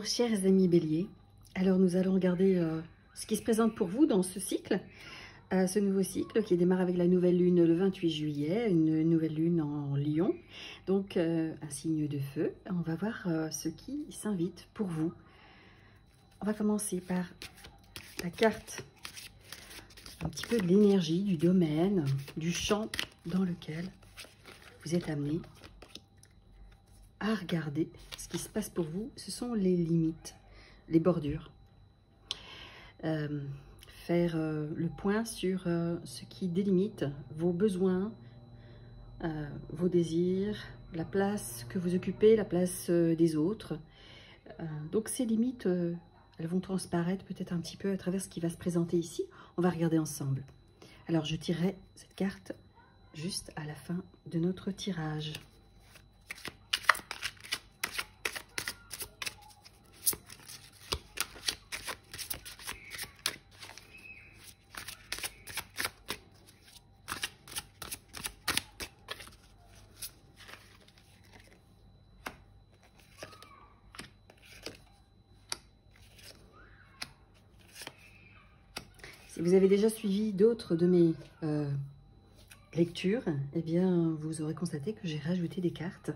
chers amis Bélier, alors nous allons regarder ce qui se présente pour vous dans ce cycle, ce nouveau cycle qui démarre avec la nouvelle lune le 28 juillet, une nouvelle lune en Lion, donc un signe de feu. On va voir ce qui s'invite pour vous. On va commencer par la carte, un petit peu de l'énergie, du domaine, du champ dans lequel vous êtes amené à regarder ce qui se passe pour vous. Ce sont les limites, les bordures. Faire le point sur ce qui délimite vos besoins, vos désirs, la place que vous occupez, la place des autres. Donc ces limites, elles vont transparaître peut-être un petit peu à travers ce qui va se présenter ici. On va regarder ensemble. Alors je tirerai cette carte juste à la fin de notre tirage. Si vous avez déjà suivi d'autres de mes lectures, eh bien, vous aurez constaté que j'ai rajouté des cartes.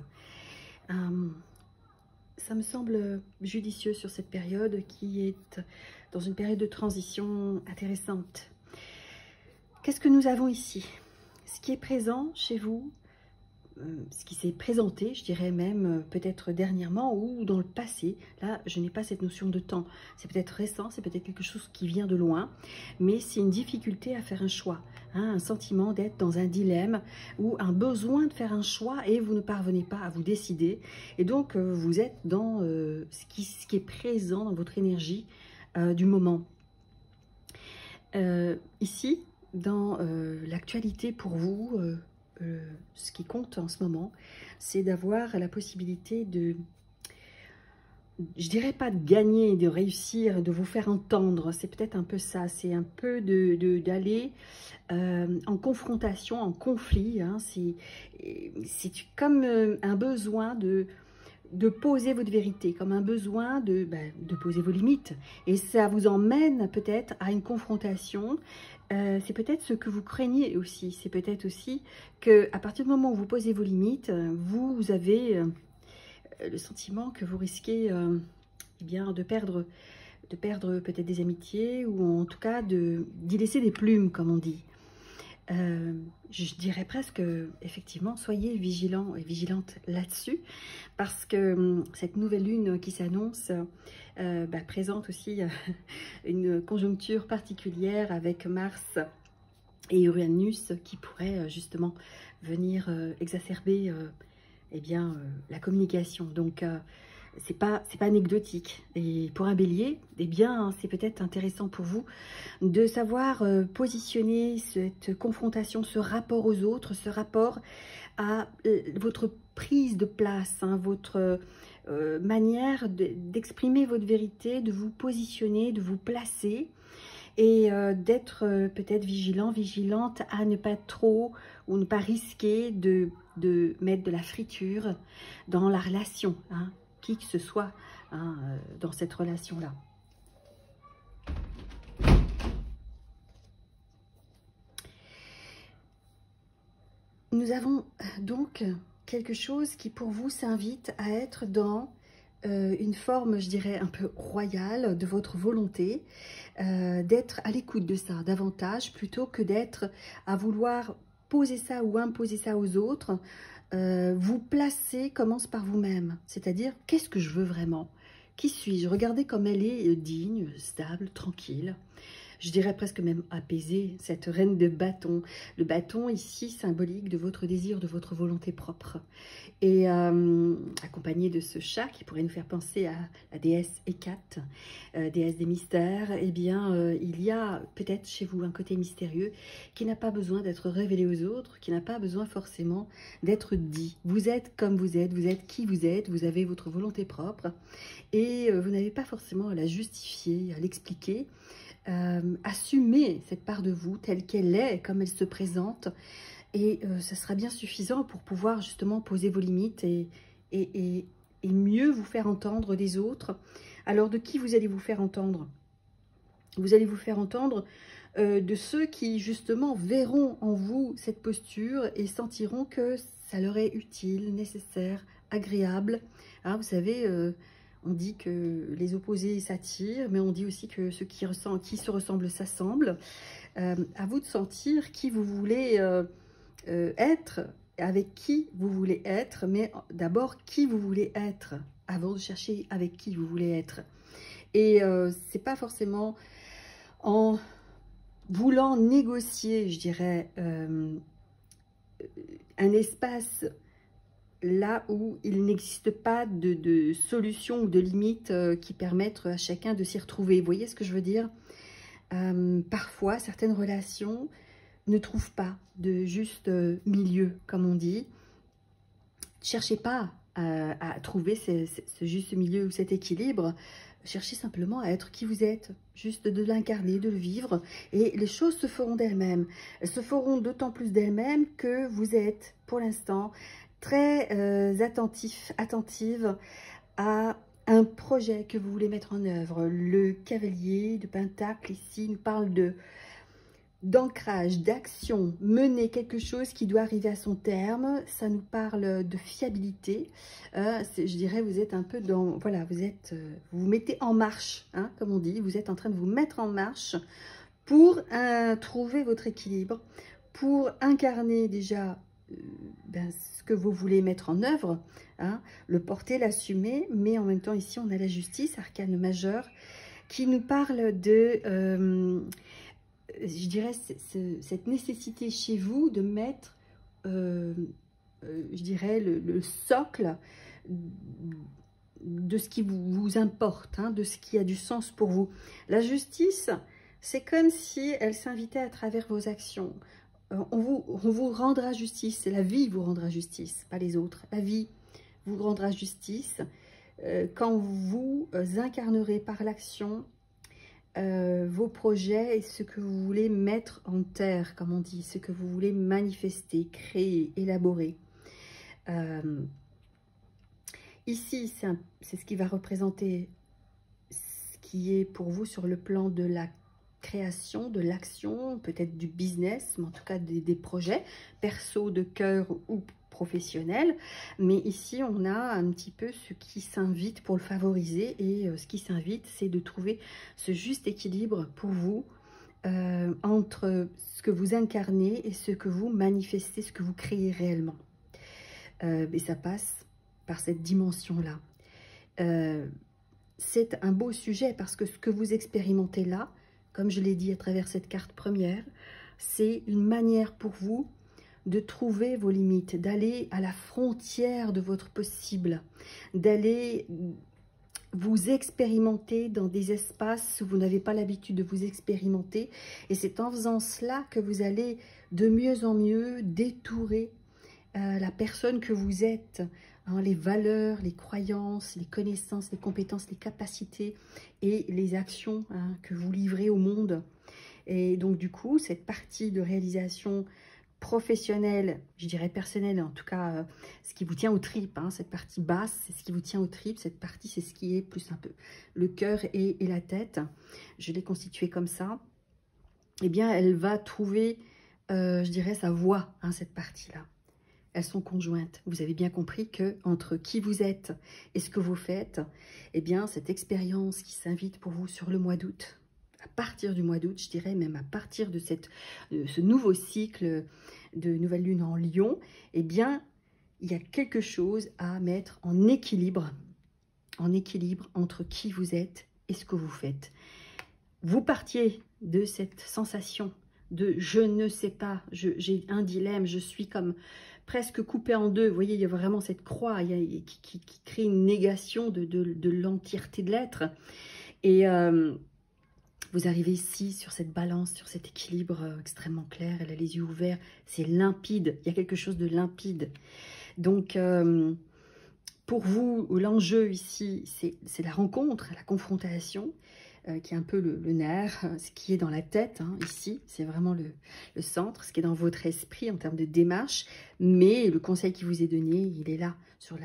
Ça me semble judicieux sur cette période qui est dans une période de transition intéressante. Qu'est-ce que nous avons ici? Ce qui est présent chez vous, ce qui s'est présenté, je dirais même peut-être dernièrement ou dans le passé. Là, je n'ai pas cette notion de temps. C'est peut-être récent, c'est peut-être quelque chose qui vient de loin, mais c'est une difficulté à faire un choix, hein, un sentiment d'être dans un dilemme ou un besoin de faire un choix et vous ne parvenez pas à vous décider. Et donc, vous êtes dans ce qui est présent dans votre énergie du moment. Ici, dans l'actualité pour vous, ce qui compte en ce moment, c'est d'avoir la possibilité de, je dirais pas de gagner, de réussir, de vous faire entendre. C'est peut-être un peu ça, c'est un peu d'aller en confrontation, en conflit. Hein. C'est comme un besoin de poser votre vérité, comme un besoin de poser vos limites. Et ça vous emmène peut-être à une confrontation. C'est peut-être ce que vous craignez aussi. C'est peut-être aussi qu'à partir du moment où vous posez vos limites, vous avez le sentiment que vous risquez eh bien, de perdre peut-être des amitiés ou en tout cas d'y laisser des plumes, comme on dit. Je dirais presque, effectivement, soyez vigilants et vigilantes là-dessus, parce que cette nouvelle lune qui s'annonce présente aussi une conjoncture particulière avec Mars et Uranus qui pourrait justement venir exacerber eh bien, la communication. Donc, c'est pas anecdotique. Et pour un bélier, eh bien, c'est peut-être intéressant pour vous de savoir positionner cette confrontation, ce rapport aux autres, ce rapport à votre prise de place, hein, votre manière d'exprimer votre vérité, de vous positionner, de vous placer et d'être peut-être vigilant, vigilante à ne pas trop ou ne pas risquer de mettre de la friture dans la relation, hein, qui que ce soit hein, dans cette relation-là. Nous avons donc quelque chose qui pour vous s'invite à être dans une forme, je dirais, un peu royale de votre volonté, d'être à l'écoute de ça davantage, plutôt que d'être à vouloir poser ça ou imposer ça aux autres. Vous placer commence par vous-même, c'est-à-dire qu'est-ce que je veux vraiment? Qui suis-je? Regardez comme elle est digne, stable, tranquille. Je dirais presque même apaisée, cette reine de bâton. Le bâton ici symbolique de votre désir, de votre volonté propre. Et accompagné de ce chat qui pourrait nous faire penser à la déesse Hécate, déesse des mystères, eh bien il y a peut-être chez vous un côté mystérieux qui n'a pas besoin d'être révélé aux autres, qui n'a pas besoin forcément d'être dit. Vous êtes comme vous êtes qui vous êtes, vous avez votre volonté propre et vous n'avez pas forcément à la justifier, à l'expliquer. Assumez cette part de vous telle qu'elle est, comme elle se présente, et ça sera bien suffisant pour pouvoir justement poser vos limites et et mieux vous faire entendre des autres. Alors, de qui vous allez vous faire entendre? Vous allez vous faire entendre de ceux qui, justement, verront en vous cette posture et sentiront que ça leur est utile, nécessaire, agréable. Hein, vous savez, on dit que les opposés s'attirent, mais on dit aussi que ceux qui se ressemblent s'assemblent. À vous de sentir qui vous voulez être, avec qui vous voulez être, mais d'abord qui vous voulez être, avant de chercher avec qui vous voulez être. Et c'est pas forcément en voulant négocier, je dirais, un espace là où il n'existe pas de solution ou de limite qui permettent à chacun de s'y retrouver. Vous voyez ce que je veux dire? Parfois, certaines relations ne trouvent pas de juste milieu, comme on dit. Cherchez pas à trouver ce juste milieu ou cet équilibre. Cherchez simplement à être qui vous êtes, juste de l'incarner, de le vivre, et les choses se feront d'elles-mêmes. Elles se feront d'autant plus d'elles-mêmes que vous êtes, pour l'instant, très attentive à un projet que vous voulez mettre en œuvre. Le cavalier de Pentacle, ici, nous parle d'ancrage, d'action, mener quelque chose qui doit arriver à son terme. Ça nous parle de fiabilité. Je dirais, vous êtes un peu dans... Voilà, vous vous mettez en marche, hein, comme on dit. Vous êtes en train de vous mettre en marche pour trouver votre équilibre, pour incarner déjà ce que vous voulez mettre en œuvre, hein, le porter, l'assumer. Mais en même temps, ici, on a la justice, arcane majeur, qui nous parle de... je dirais, cette nécessité chez vous de mettre, je dirais, le socle de ce qui vous importe, hein, de ce qui a du sens pour vous. La justice, c'est comme si elle s'invitait à travers vos actions. On vous rendra justice, la vie vous rendra justice, pas les autres. La vie vous rendra justice quand vous incarnerez par l'action vos projets et ce que vous voulez mettre en terre, comme on dit, ce que vous voulez manifester, créer, élaborer. Ici, c'est ce qui va représenter ce qui est pour vous sur le plan de la création, de l'action, peut-être du business, mais en tout cas des projets perso, de cœur ou professionnel. Mais ici, on a un petit peu ce qui s'invite pour le favoriser. Et ce qui s'invite, c'est de trouver ce juste équilibre pour vous entre ce que vous incarnez et ce que vous manifestez, ce que vous créez réellement. Et ça passe par cette dimension-là. C'est un beau sujet parce que ce que vous expérimentez là, comme je l'ai dit à travers cette carte première, c'est une manière pour vous de trouver vos limites, d'aller à la frontière de votre possible, d'aller vous expérimenter dans des espaces où vous n'avez pas l'habitude de vous expérimenter. Et c'est en faisant cela que vous allez de mieux en mieux détourer la personne que vous êtes, hein, les valeurs, les croyances, les connaissances, les compétences, les capacités et les actions, hein, que vous livrez au monde. Et donc du coup, cette partie de réalisation professionnelle, je dirais personnelle, en tout cas ce qui vous tient aux tripes, hein, cette partie basse, c'est ce qui vous tient aux tripes, cette partie c'est ce qui est plus un peu le cœur et la tête, je l'ai constituée comme ça, eh bien elle va trouver, je dirais, sa voie, hein, cette partie-là. Elles sont conjointes. Vous avez bien compris que entre qui vous êtes et ce que vous faites, eh bien cette expérience qui s'invite pour vous sur le mois d'août, à partir du mois d'août, je dirais même à partir de ce nouveau cycle de nouvelle lune en Lion, eh bien il y a quelque chose à mettre en équilibre entre qui vous êtes et ce que vous faites. Vous partiez de cette sensation de je ne sais pas, j'ai un dilemme, je suis comme presque coupé en deux. Vous voyez, il y a vraiment cette croix qui crée une négation de l'entièreté de l'être. Et vous arrivez ici sur cette balance, sur cet équilibre extrêmement clair. Elle a les yeux ouverts, c'est limpide. Il y a quelque chose de limpide. Donc, pour vous, l'enjeu ici, c'est la rencontre, la confrontation, qui est un peu le nerf, ce qui est dans la tête, hein, ici, c'est vraiment le centre, ce qui est dans votre esprit en termes de démarche, mais le conseil qui vous est donné, il est là, sur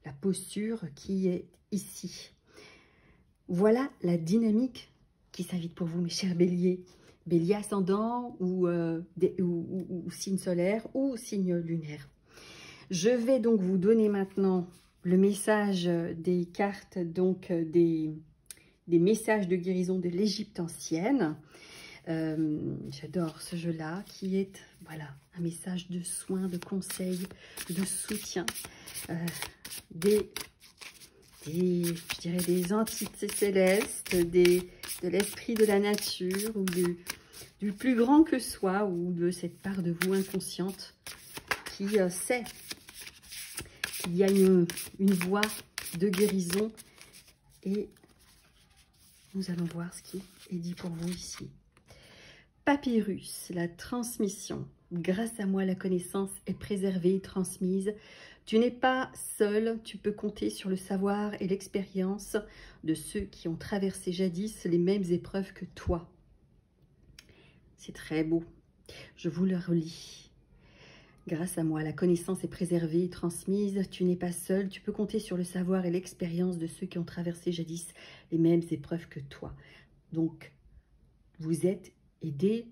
la posture qui est ici. Voilà la dynamique qui s'invite pour vous, mes chers béliers. Bélier ascendant ou signe solaire ou signe lunaire. Je vais donc vous donner maintenant le message des cartes, donc des messages de guérison de l'Égypte ancienne. J'adore ce jeu-là qui est, voilà, un message de soin, de conseil, de soutien, je dirais des entités célestes, de l'esprit de la nature ou du plus grand que soi ou de cette part de vous inconsciente qui sait qu'il y a une voie de guérison et nous allons voir ce qui est dit pour vous ici. Papyrus, la transmission. Grâce à moi, la connaissance est préservée et transmise. Tu n'es pas seul, tu peux compter sur le savoir et l'expérience de ceux qui ont traversé jadis les mêmes épreuves que toi. C'est très beau. Je vous le relis. Grâce à moi, la connaissance est préservée et transmise. Tu n'es pas seul, tu peux compter sur le savoir et l'expérience de ceux qui ont traversé jadis les mêmes épreuves que toi. Donc, vous êtes aidés.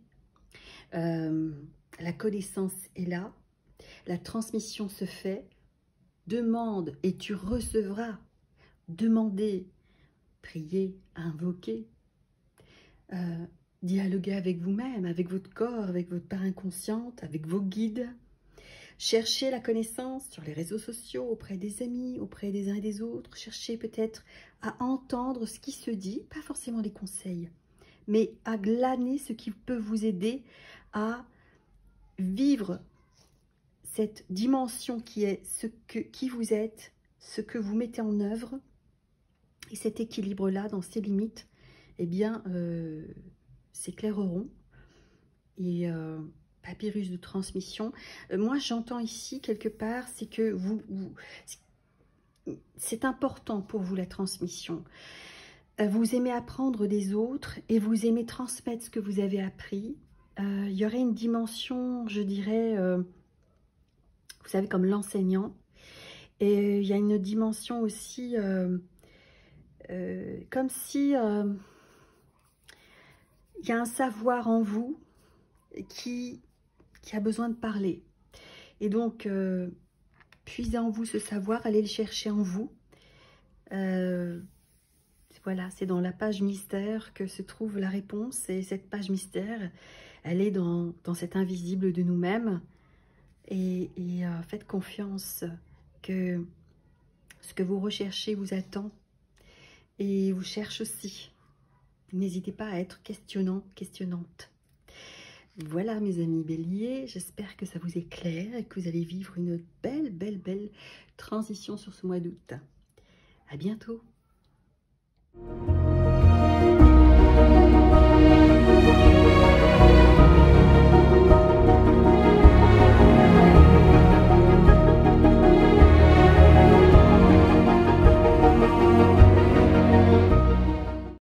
La connaissance est là. La transmission se fait. Demande et tu recevras. Demandez, priez, invoquez. Dialoguez avec vous-même, avec votre corps, avec votre part inconsciente, avec vos guides. Cherchez la connaissance sur les réseaux sociaux, auprès des amis, auprès des uns et des autres. Cherchez peut-être à entendre ce qui se dit, pas forcément les conseils, mais à glaner ce qui peut vous aider à vivre cette dimension qui est qui vous êtes, ce que vous mettez en œuvre, et cet équilibre-là, dans ses limites, eh bien, s'éclaireront. Et papyrus de transmission, moi j'entends ici quelque part, c'est que c'est important pour vous la transmission. Vous aimez apprendre des autres et vous aimez transmettre ce que vous avez appris. Il y aurait une dimension, je dirais, vous savez, comme l'enseignant. Et il y a une dimension aussi, comme si il y a un savoir en vous qui a besoin de parler. Et donc, puisez en vous ce savoir, allez le chercher en vous. Voilà, c'est dans la page mystère que se trouve la réponse. Et cette page mystère, elle est dans cet invisible de nous-mêmes. Et faites confiance que ce que vous recherchez vous attend. Et vous cherche aussi. N'hésitez pas à être questionnant, questionnante. Voilà mes amis béliers, j'espère que ça vous est clair et que vous allez vivre une belle transition sur ce mois d'août. À bientôt.